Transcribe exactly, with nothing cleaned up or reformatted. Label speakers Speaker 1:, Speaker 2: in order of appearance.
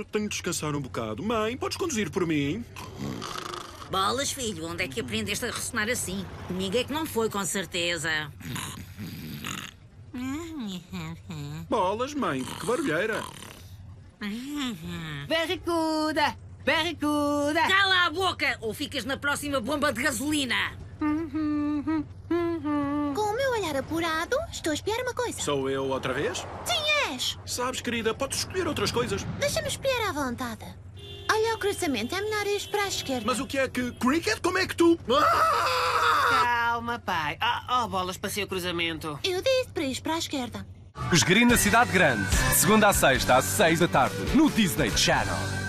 Speaker 1: eu tenho de descansar um bocado. Mãe, podes conduzir por mim?
Speaker 2: Bolas, filho, onde é que aprendeste a ressonar assim? Comigo é que não foi, com certeza.
Speaker 1: Bolas, mãe, que barulheira.
Speaker 3: Barracuda! Barracuda!
Speaker 2: Cala a boca, ou ficas na próxima bomba de gasolina.
Speaker 4: Com o meu olhar apurado, estou a espiar uma coisa.
Speaker 1: Sou eu outra vez?
Speaker 4: Sim, és!
Speaker 1: Sabes, querida, podes escolher outras coisas.
Speaker 4: Deixa-me espiar à vontade. Olha o cruzamento, é melhor ir para a esquerda.
Speaker 1: Mas o que é que... Cricket, como é que tu...
Speaker 3: Calma, pai. Oh, oh, bolas, passei o cruzamento.
Speaker 4: Eu disse para ir para a esquerda.
Speaker 5: Os Green na Cidade Grande, segunda a sexta às seis da tarde, no Disney Channel.